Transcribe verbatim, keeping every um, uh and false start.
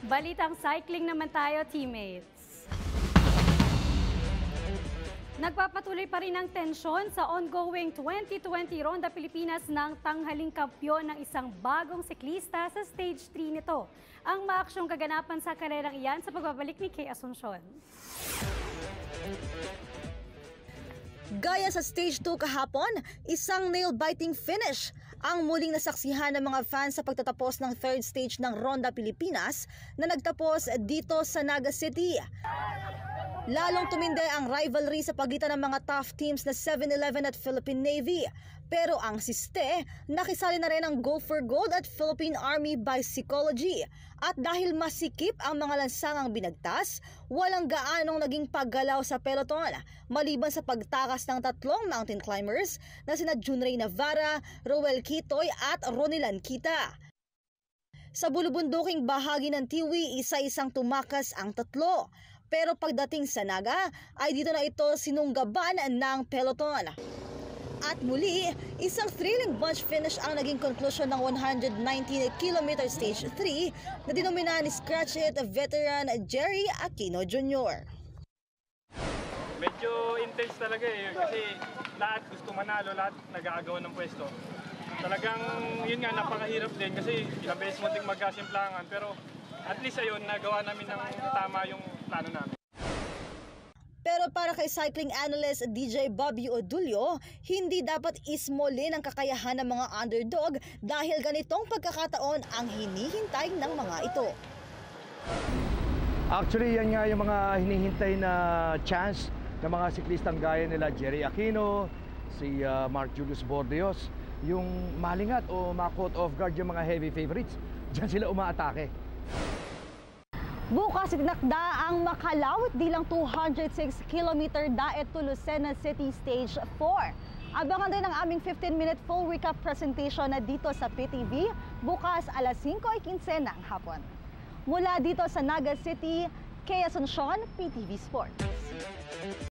Balitang cycling naman tayo, teammates. Nagpapatuloy pa rin ang tensyon sa ongoing twenty twenty Ronda Pilipinas ng tanghaling kampyon ng isang bagong siklista sa Stage three nito. Ang maaksyong kaganapan sa karerang iyan sa pagbabalik ni Kay Asuncion. Gaya sa Stage two kahapon, isang nail-biting finish ang muling nasaksihan ng mga fans sa pagtatapos ng third stage ng Ronda Pilipinas na nagtapos dito sa Naga City. Lalong tumindi ang rivalry sa pagitan ng mga tough teams na seven eleven at Philippine Navy. Pero ang siste, nakisali na rin ang Go for Gold at Philippine Army Bicycology. At dahil masikip ang mga lansangang binagtas, walang gaanong naging paggalaw sa peloton, maliban sa pagtakas ng tatlong mountain climbers na sina Junray Navarra, Roel Quitoy at Ronilan Kita. Sa bulubunduking bahagi ng Tiwi, isa-isang tumakas ang tatlo. Pero pagdating sa Naga, ay dito na ito sinunggaban ng peloton. At muli, isang thrilling bunch finish ang naging conclusion ng one hundred nineteen kilometer Stage three na dinomina ni Scratch It veteran Jerry Aquino Junior Medyo intense talaga eh, kasi lahat gusto manalo, lahat nag-aagawan ng pwesto. Talagang yun nga, napakahirap din kasi ilang beses mo ding magkasimplangan, pero at least ayun, nagawa namin ng tama yung plano namin. Pero para kay cycling analyst D J Bobby Odulio, hindi dapat ismolin ang kakayahan ng mga underdog dahil ganitong pagkakataon ang hinihintay ng mga ito. Actually, yan nga yung mga hinihintay na chance ng mga siklistang gaya nila Jerry Aquino, si uh, Mark Julius Bordeos, yung malingat o ma-caught off guard yung mga heavy favorites. Diyan sila umaatake. Bukas itinakda ang makalawit dilang two hundred six kilometer daet to Lucena City Stage four. Abangan din ang aming fifteen minute full recap presentation na dito sa P T V bukas alas singko fifteen ng hapon. Mula dito sa Naga City, Kay Asuncion, P T V Sports.